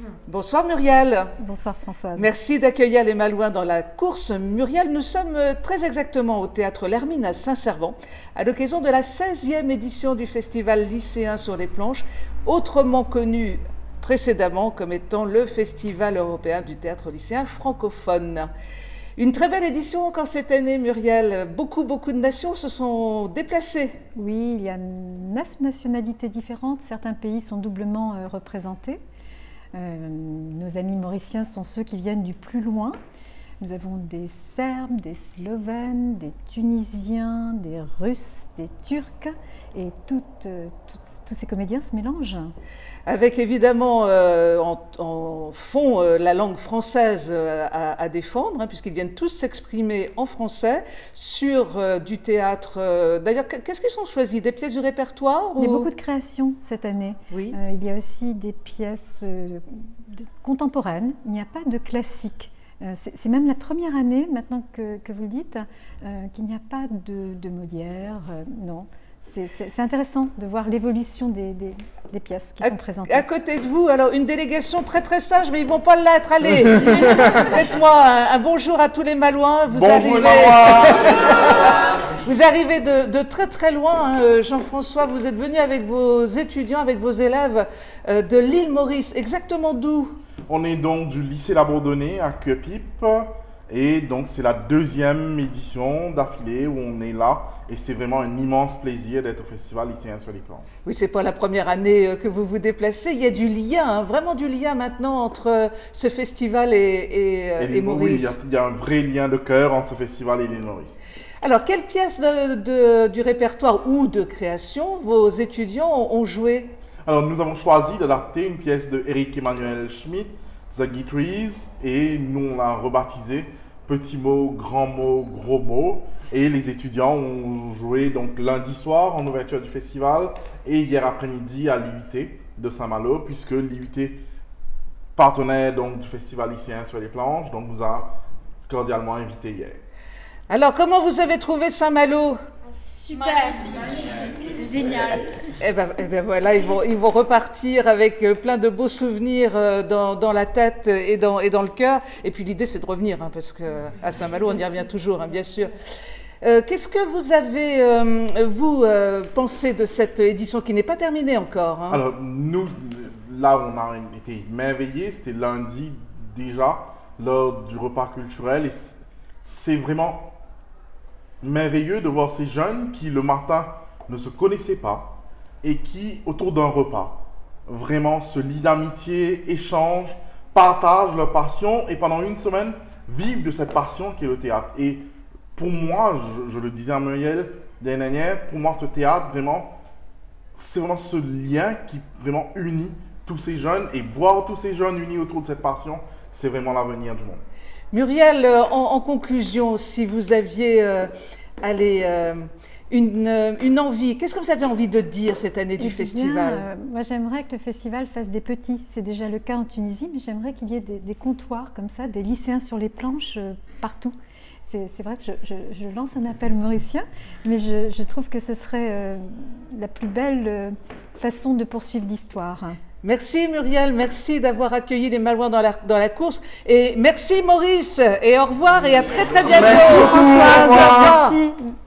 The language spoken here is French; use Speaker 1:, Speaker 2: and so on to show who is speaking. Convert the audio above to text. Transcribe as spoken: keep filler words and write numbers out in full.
Speaker 1: Bonsoir Muriel.
Speaker 2: Bonsoir Françoise.
Speaker 1: Merci d'accueillir les Malouins dans la course. Muriel, nous sommes très exactement au Théâtre L'Hermine à Saint-Servant, à l'occasion de la seizième édition du Festival lycéen sur les planches, autrement connu précédemment comme étant le Festival européen du théâtre lycéen francophone. Une très belle édition encore cette année, Muriel. Beaucoup, beaucoup de nations se sont déplacées.
Speaker 2: Oui, il y a neuf nationalités différentes. Certains pays sont doublement euh, représentés. Euh, nos amis mauriciens sont ceux qui viennent du plus loin. Nous avons des Serbes, des Slovènes, des Tunisiens, des Russes, des Turcs et toutes, euh, toutes, tous ces comédiens se mélangent.
Speaker 1: Avec évidemment euh, en, en fond euh, la langue française euh, à, à défendre, hein, puisqu'ils viennent tous s'exprimer en français sur euh, du théâtre. Euh, D'ailleurs, qu'est-ce qu'ils ont choisi? Des pièces du répertoire
Speaker 2: Il y a
Speaker 1: ou...
Speaker 2: beaucoup de créations cette année.
Speaker 1: Oui.
Speaker 2: Euh, il y a aussi des pièces euh, de, contemporaines. Il n'y a pas de classique. Euh, C'est même la première année, maintenant que, que vous le dites, euh, qu'il n'y a pas de, de Molière. Euh, non. C'est intéressant de voir l'évolution des, des, des pièces qui
Speaker 1: à,
Speaker 2: sont présentées.
Speaker 1: À côté de vous, alors une délégation très très sage, mais ils ne vont pas l'être. Allez, faites-moi un, un bonjour à tous les Malouins. Vous
Speaker 3: bonjour
Speaker 1: arrivez, vous arrivez de, de très très loin, hein, Jean-François. Vous êtes venu avec vos étudiants, avec vos élèves euh, de l'île Maurice. Exactement d'où?
Speaker 3: On est donc du lycée Labordonnais à Queupip. Et donc c'est la deuxième édition d'affilée où on est là et c'est vraiment un immense plaisir d'être au Festival lycéen sur les planches.
Speaker 1: Oui, c'est pas la première année que vous vous déplacez, il y a du lien, hein, vraiment du lien maintenant entre ce festival et, et, et, et Maurice.
Speaker 3: Oui, il y, y a un vrai lien de cœur entre ce festival et l'île Maurice.
Speaker 1: Alors, quelle pièce de, de, du répertoire ou de création vos étudiants ont joué?
Speaker 3: Alors nous avons choisi d'adapter une pièce de Eric Emmanuel Schmitt, The Guitries, et nous on l'a rebaptisé Petit mot, grand mot, gros mot. Et les étudiants ont joué donc lundi soir en ouverture du festival et hier après-midi à l'I U T de Saint-Malo, puisque l'I U T partenaire donc du festival lycéen sur les planches, donc nous a cordialement invités hier. Alors,
Speaker 1: comment vous avez trouvé Saint-Malo?
Speaker 4: Super, génial.
Speaker 1: Et ben, et ben voilà, ils vont, ils vont repartir avec plein de beaux souvenirs dans, dans la tête et dans, et dans le cœur. Et puis l'idée, c'est de revenir, hein, parce qu'à Saint-Malo, on y revient toujours, hein, bien sûr. Euh, Qu'est-ce que vous avez, euh, vous, euh, pensé de cette édition qui n'est pas terminée encore, hein?
Speaker 3: Alors, nous, là où on a été merveillés, c'était lundi déjà, lors du repas culturel. Et c'est vraiment merveilleux de voir ces jeunes qui, le matin, ne se connaissaient pas et qui, autour d'un repas, vraiment se lient d'amitié, échangent, partagent leur passion et pendant une semaine, vivent de cette passion qui est le théâtre. Et pour moi, je, je le disais à Muriel l'année dernière, pour moi, ce théâtre, vraiment, c'est vraiment ce lien qui vraiment unit tous ces jeunes et voir tous ces jeunes unis autour de cette passion, c'est vraiment l'avenir du monde.
Speaker 1: Muriel, en, en conclusion, si vous aviez euh, allez, euh, une, une envie, qu'est-ce que vous avez envie de dire cette année du
Speaker 2: eh
Speaker 1: festival?
Speaker 2: bien, euh, Moi, j'aimerais que le festival fasse des petits. C'est déjà le cas en Tunisie, mais j'aimerais qu'il y ait des, des comptoirs comme ça, des lycéens sur les planches euh, partout. C'est vrai que je, je, je lance un appel mauricien, mais je, je trouve que ce serait euh, la plus belle euh, façon de poursuivre l'histoire.
Speaker 1: Merci Muriel, merci d'avoir accueilli les Malouins dans la, dans la course. Et merci Maurice, et au revoir et à très très bientôt.
Speaker 2: Merci François, merci.